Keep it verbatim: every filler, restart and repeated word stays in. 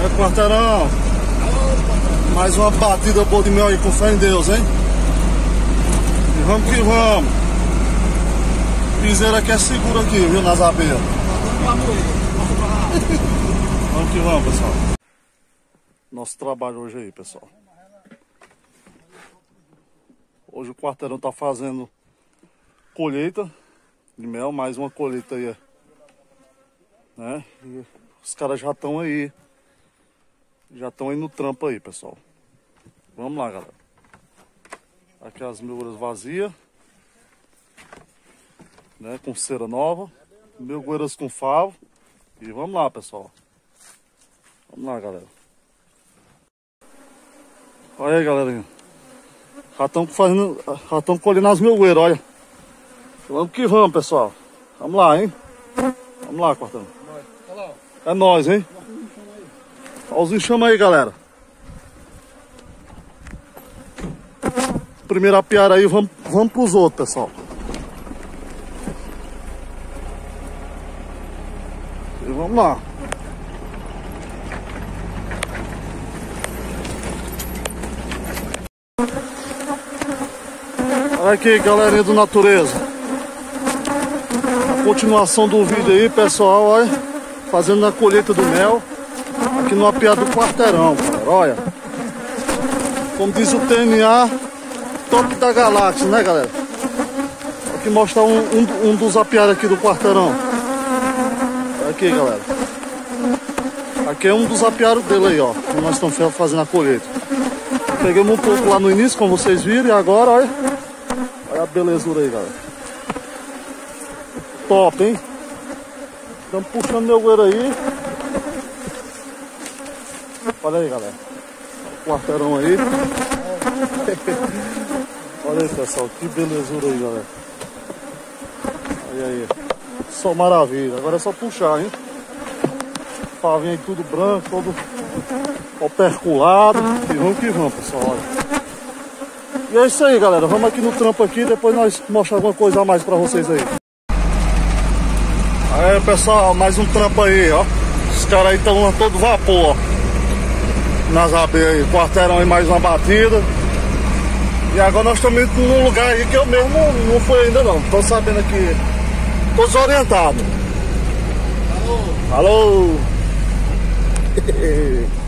É, quarteirão. Mais uma batida boa de mel aí, com fé em Deus, hein? E vamos que vamos. Piseira aqui é seguro aqui, viu, nas abelhas. Vamos que vamos, pessoal. Nosso trabalho hoje aí, pessoal. Hoje o quarteirão tá fazendo colheita de mel, mais uma colheita aí, né? E os caras já estão aí. Já estão aí no trampo aí, pessoal. Vamos lá, galera. Aqui as melgueiras vazias, né? Com cera nova. Melgueiras com favo. E vamos lá, pessoal. Vamos lá, galera. Olha aí, galerinha. Já estão fazendo. Já estão colhendo as melgueiras, olha. Vamos que vamos, pessoal. Vamos lá, hein? Vamos lá, quartão. É nóis, hein? Olha os enxames aí, galera. Primeira piara aí, vamos, vamos pros outros, pessoal. E vamos lá. Olha aqui, galerinha do natureza. A continuação do vídeo aí, pessoal, olha. Fazendo a colheita do mel. Aqui no apiado do quarteirão, galera, olha. Como diz o T N A, top da galáxia, né, galera? Aqui mostrar um, um, um dos apiados aqui do quarteirão. Aqui, galera. Aqui é um dos apiados dele aí, ó. Que nós estamos fazendo a colheita. Pegamos um pouco lá no início, como vocês viram, e agora, olha. Olha a belezura aí, galera. Top, hein? Estamos puxando meu goeiro aí. Olha aí, galera. O quarteirão aí. Olha aí, pessoal. Que belezura aí, galera. Olha aí. Só maravilha. Agora é só puxar, hein? Pavinho aí tudo branco, todo operculado. E vamos que vamos, pessoal. Olha. E é isso aí, galera. Vamos aqui no trampo aqui. Depois nós mostramos alguma coisa a mais pra vocês aí. Aí, pessoal. Mais um trampo aí, ó. Os caras aí estão a todo vapor, ó. Nas abelhas aí, quarteirão aí, mais uma batida. E agora nós estamos indo num lugar aí que eu mesmo não, não fui ainda não. Tô sabendo aqui. Tô desorientado. Alô! Alô!